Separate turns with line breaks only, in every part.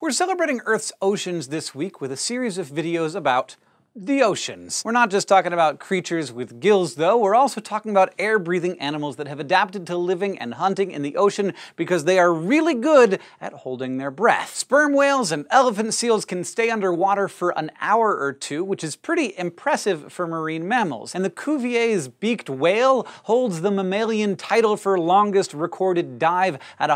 We're celebrating Earth's oceans this week with a series of videos about the oceans. We're not just talking about creatures with gills, though. We're also talking about air-breathing animals that have adapted to living and hunting in the ocean because they are really good at holding their breath. Sperm whales and elephant seals can stay underwater for an hour or two, which is pretty impressive for marine mammals. And the Cuvier's beaked whale holds the mammalian title for longest recorded dive at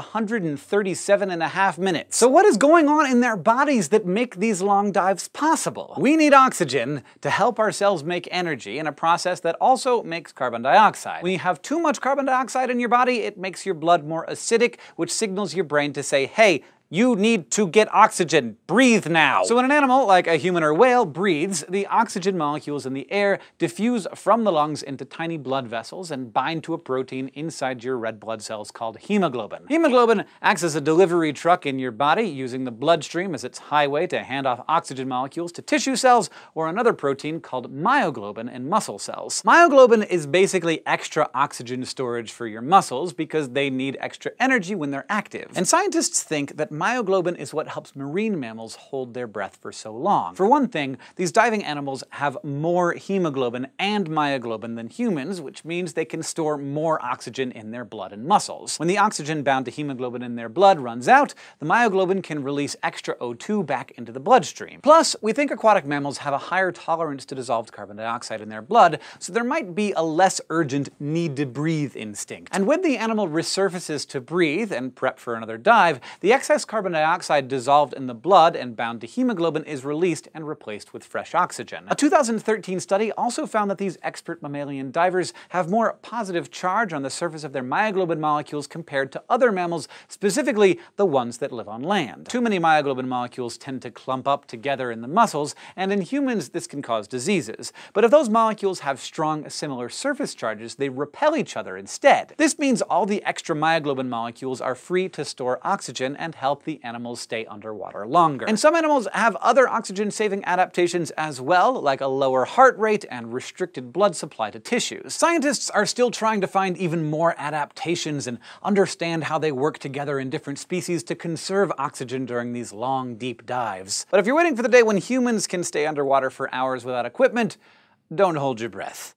137.5 minutes. So what is going on in their bodies that make these long dives possible? We need oxygen to help our cells make energy in a process that also makes carbon dioxide. When you have too much carbon dioxide in your body, it makes your blood more acidic, which signals your brain to say, hey, you need to get oxygen. Breathe now. So when an animal, like a human or whale, breathes, the oxygen molecules in the air diffuse from the lungs into tiny blood vessels and bind to a protein inside your red blood cells called hemoglobin. Hemoglobin acts as a delivery truck in your body, using the bloodstream as its highway to hand off oxygen molecules to tissue cells or another protein called myoglobin in muscle cells. Myoglobin is basically extra oxygen storage for your muscles because they need extra energy when they're active. And scientists think that myoglobin is what helps marine mammals hold their breath for so long. For one thing, these diving animals have more hemoglobin and myoglobin than humans, which means they can store more oxygen in their blood and muscles. When the oxygen bound to hemoglobin in their blood runs out, the myoglobin can release extra O2 back into the bloodstream. Plus, we think aquatic mammals have a higher tolerance to dissolved carbon dioxide in their blood, so there might be a less urgent need-to-breathe instinct. And when the animal resurfaces to breathe and prep for another dive, the excess carbon dioxide dissolved in the blood and bound to hemoglobin is released and replaced with fresh oxygen. A 2013 study also found that these expert mammalian divers have more positive charge on the surface of their myoglobin molecules compared to other mammals, specifically the ones that live on land. Too many myoglobin molecules tend to clump up together in the muscles, and in humans this can cause diseases. But if those molecules have strong similar surface charges, they repel each other instead. This means all the extra myoglobin molecules are free to store oxygen and help the animals stay underwater longer. And some animals have other oxygen-saving adaptations as well, like a lower heart rate and restricted blood supply to tissues. Scientists are still trying to find even more adaptations and understand how they work together in different species to conserve oxygen during these long, deep dives. But if you're waiting for the day when humans can stay underwater for hours without equipment, don't hold your breath.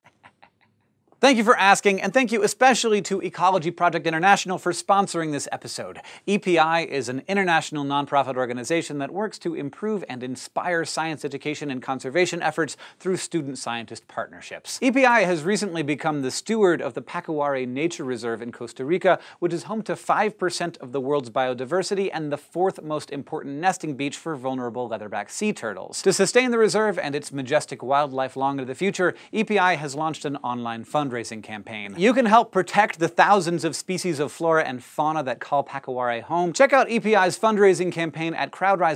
Thank you for asking, and thank you especially to Ecology Project International for sponsoring this episode. EPI is an international nonprofit organization that works to improve and inspire science education and conservation efforts through student-scientist partnerships. EPI has recently become the steward of the Pacuare Nature Reserve in Costa Rica, which is home to 5% of the world's biodiversity and the fourth most important nesting beach for vulnerable leatherback sea turtles. To sustain the reserve and its majestic wildlife long into the future, EPI has launched an online fundraising campaign. You can help protect the thousands of species of flora and fauna that call Pacuare home. Check out EPI's fundraising campaign at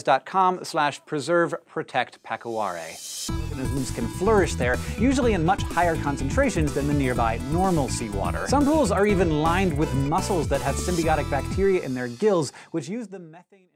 crowdrise.com/preserveprotectpacuare. Organisms can flourish there, usually in much higher concentrations than the nearby normal seawater. Some pools are even lined with mussels that have symbiotic bacteria in their gills, which use the methane